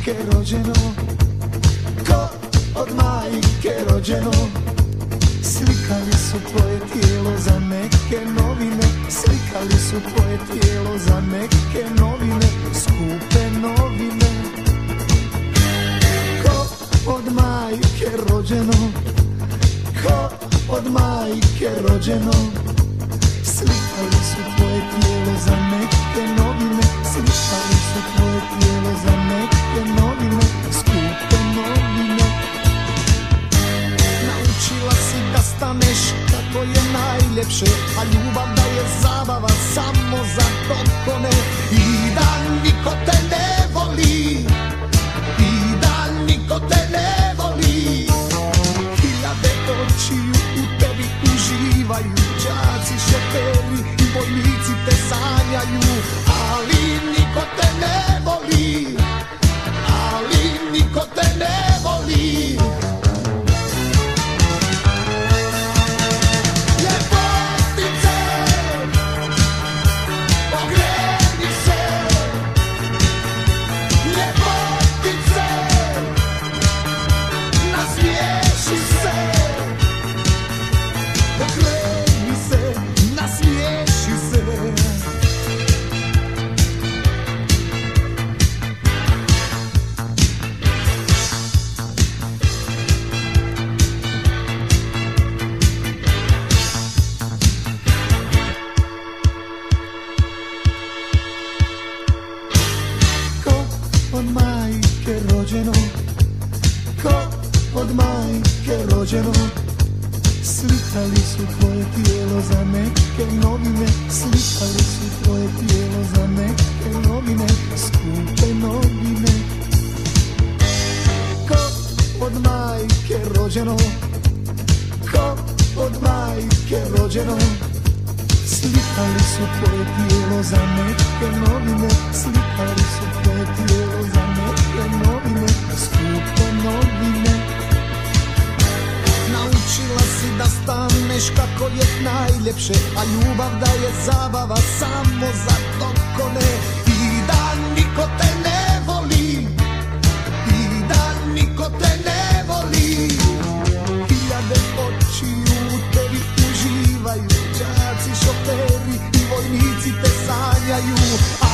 majke rođeno, ko od majke rođeno. Slikali su tvoje tijelo za neke novine, slikali su tvoje tijelo za neke novine, skupe novine. Ko od majke rođeno, ko od majke rođeno. Slikali su tvoje tijelo za neke novine, slikali su tvoje tijelo za neke novine, skupe novine. Naučila si da staneš kako je najljepše, a ljubav da je zabava samo za dokone. I da niko te ne voli, i da niko te ne voli. Hiljade očiju u tebi uživaju, đaci, šoferi i vojnici te sanjaju. Ali niko te ne voli, ali niko te ne voli. Slikali su tvoje tijelo za neke novine, slikali su tvoje tijelo za neke novine, skupe novine. Ko od majke rođeno, ko od majke rođeno. Slikali su tvoje tijelo za neke novine, slikali su tvoje tijelo za neke novine, skupe novine. Naučila si da staneš kako je najljepše, a ljubav da je zabava samo za dokone. I da niko te ne voli, i da niko te ne voli. Hiljade očiju u tebi uživaju, đaci, šoferi i vojnici te sanjaju.